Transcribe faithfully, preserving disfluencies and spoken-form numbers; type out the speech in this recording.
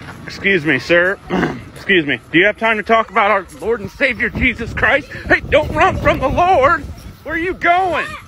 Excuse me, sir. Excuse me. Do you have time to talk about our Lord and Savior Jesus Christ? Hey, don't run from the Lord. Where are you going?